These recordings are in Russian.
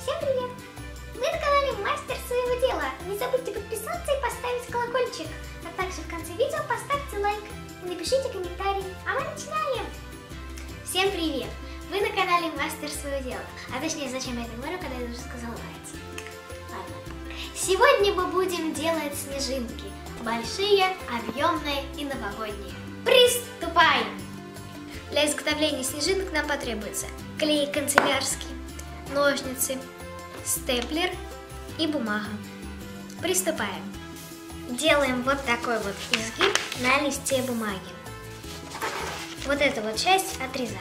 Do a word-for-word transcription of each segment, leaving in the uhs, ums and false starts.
Всем привет! Вы на канале Мастер своего дела. Не забудьте подписаться и поставить колокольчик. А также в конце видео поставьте лайк и напишите комментарий. А мы начинаем! Всем привет! Вы на канале Мастер своего дела. А точнее, зачем я это говорю, когда я уже сказала нравится. Ладно. Сегодня мы будем делать снежинки. Большие, объемные и новогодние. Приступаем! Для изготовления снежинок нам потребуется клей канцелярский, ножницы, степлер и бумага. Приступаем. Делаем вот такой вот изгиб на листе бумаги. Вот эту вот часть отрезаем.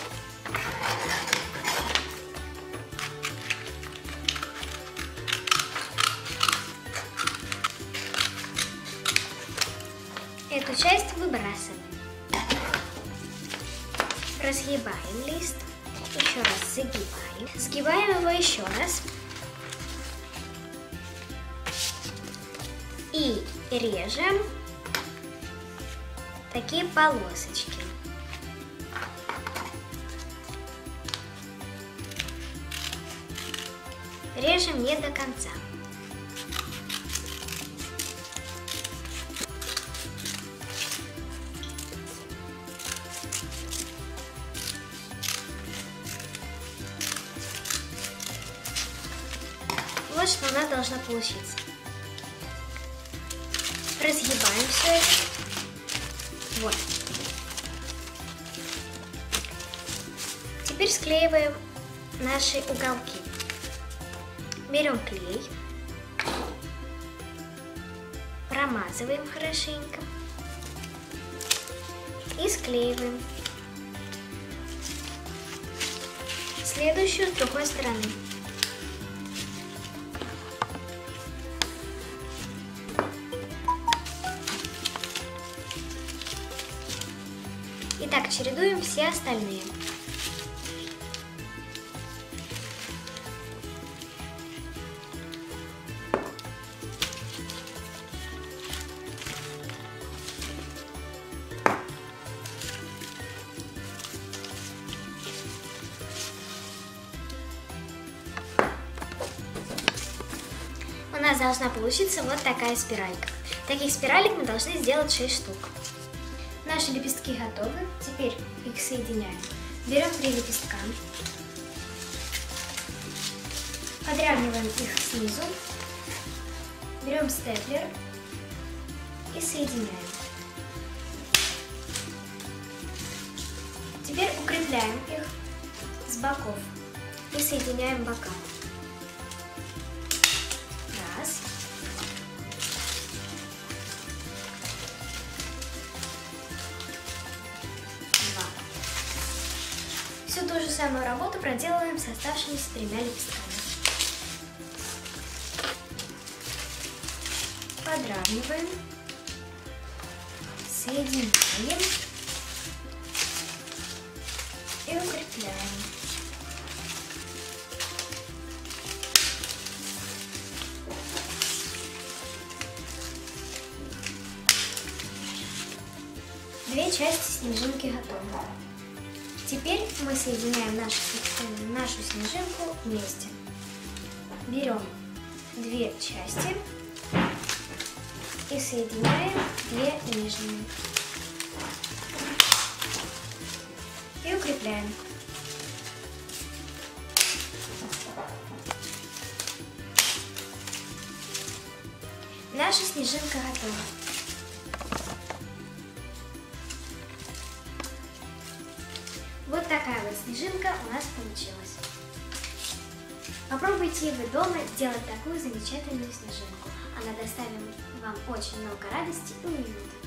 Эту часть выбрасываем. Разгибаем лист, еще раз загибаем, сгибаем его еще раз и режем такие полосочки. Режем не до конца. Вот что у нас должно получиться. Разгибаем все это. Вот. Теперь склеиваем наши уголки. Берем клей, промазываем хорошенько и склеиваем. Следующую с другой стороны. И так чередуем все остальные. У нас должна получиться вот такая спиралька. Таких спиралек мы должны сделать шесть штук. Наши лепестки готовы, теперь их соединяем. Берем три лепестка, подравниваем их снизу, берем степлер и соединяем. Теперь укрепляем их с боков и соединяем бока. Раз. Всю ту же самую работу проделываем с оставшимися тремя лепестками. Подравниваем, соединяем и укрепляем. Две части снежинки готовы. Теперь мы соединяем нашу, нашу снежинку вместе. Берем две части и соединяем две нижние. И укрепляем. Наша снежинка готова. Вот такая вот снежинка у нас получилась. Попробуйте вы дома сделать такую замечательную снежинку. Она доставит вам очень много радости и уюта.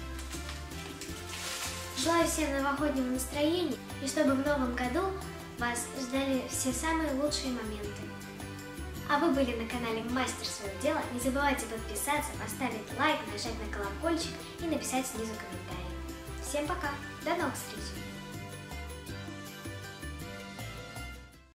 Желаю всем новогоднего настроения и чтобы в новом году вас ждали все самые лучшие моменты. А вы были на канале Мастер своего дела. Не забывайте подписаться, поставить лайк, нажать на колокольчик и написать снизу комментарий. Всем пока! До новых встреч!